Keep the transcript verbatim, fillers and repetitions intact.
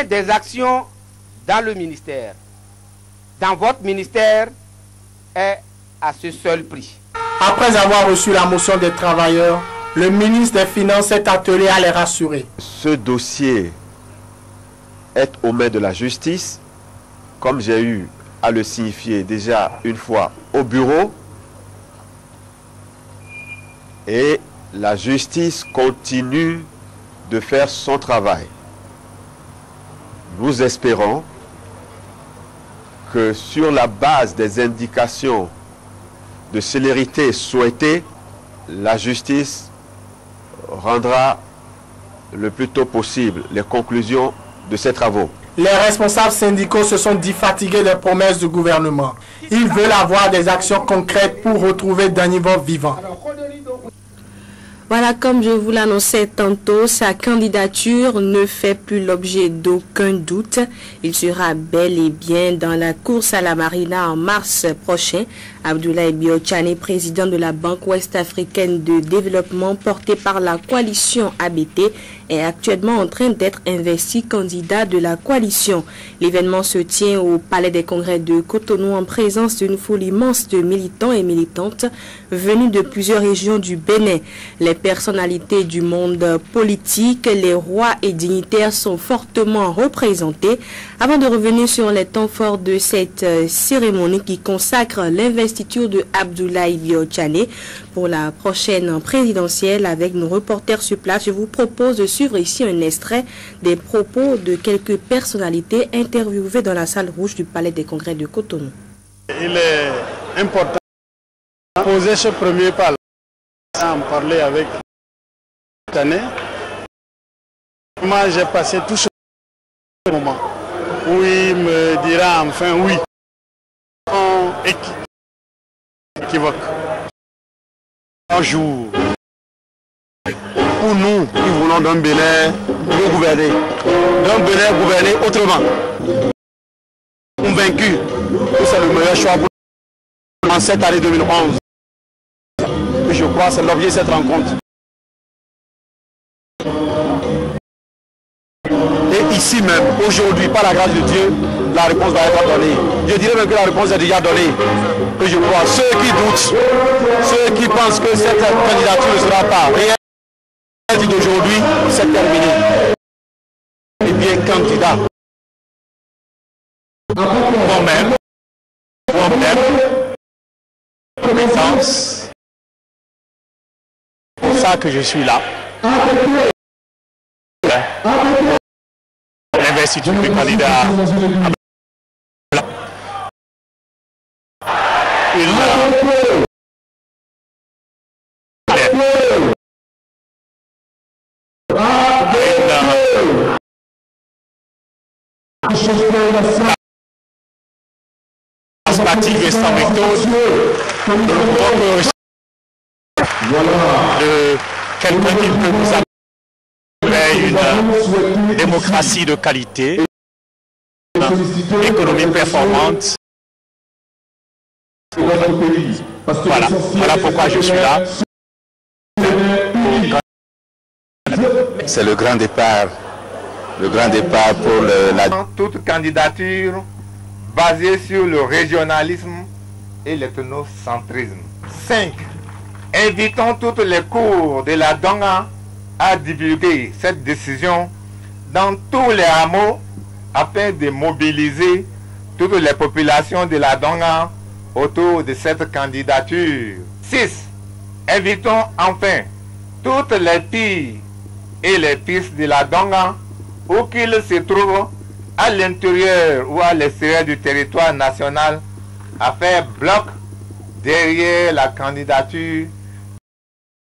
mener des actions dans le ministère, dans votre ministère, est à ce seul prix. Après avoir reçu la motion des travailleurs, le ministre des Finances s'est attelé à les rassurer. Ce dossier est aux mains de la justice, comme j'ai eu à le signifier déjà une fois au bureau, et la justice continue de faire son travail. Nous espérons que sur la base des indications de célérité souhaitées, la justice rendra le plus tôt possible les conclusions de ces travaux. Les responsables syndicaux se sont dit fatigués des promesses du gouvernement. Ils veulent avoir des actions concrètes pour retrouver Danivov vivant. Voilà, comme je vous l'annonçais tantôt, sa candidature ne fait plus l'objet d'aucun doute. Il sera bel et bien dans la course à la Marina en mars prochain. Abdoulaye Biotchane, président de la Banque ouest-africaine de développement portée par la coalition A B T, est actuellement en train d'être investi candidat de la coalition. L'événement se tient au Palais des Congrès de Cotonou en présence d'une foule immense de militants et militantes venus de plusieurs régions du Bénin. Les personnalités du monde politique, les rois et dignitaires sont fortement représentés. Avant de revenir sur les temps forts de cette cérémonie qui consacre l'investissement de Abdoulaye Biotchane pour la prochaine présidentielle avec nos reporters sur place, je vous propose de suivre ici un extrait des propos de quelques personnalités interviewées dans la salle rouge du Palais des Congrès de Cotonou. Il est important de poser ce premier pas, en parler avec Biotchane. Moi, j'ai passé tout ce moment où il me dira enfin oui. Équivoque. Un jour, pour nous qui voulons d'un Bénin mieux gouverné, d'un Bénin gouverné autrement, convaincus que c'est le meilleur choix pour nous en cette année deux mille onze. Et je crois que c'est l'objet de cette rencontre. Et ici même, aujourd'hui, par la grâce de Dieu, la réponse va être donnée. Je dirais même que la réponse est déjà donnée. Et je crois, ceux qui doutent, ceux qui pensent que cette candidature ne sera pas réelle d'aujourd'hui, c'est terminé. Et bien, candidat. Moi-même, moi-même, présence. C'est pour ça que je suis là. L'investiture du candidat. Il charismatique et sans méthode de quelqu'un qui peut nous appeler une démocratie de qualité, une économie performante. Voilà, voilà pourquoi je suis là. C'est le grand départ, le grand départ pour le, la... Toute candidature basée sur le régionalisme et l'ethnocentrisme. cinq. Invitons toutes les cours de la Donga à divulguer cette décision dans tous les hameaux afin de mobiliser toutes les populations de la Donga autour de cette candidature. six. Invitons enfin toutes les filles et les fils de la Donga, où qu'ils se trouvent à l'intérieur ou à l'extérieur du territoire national, à faire bloc derrière la candidature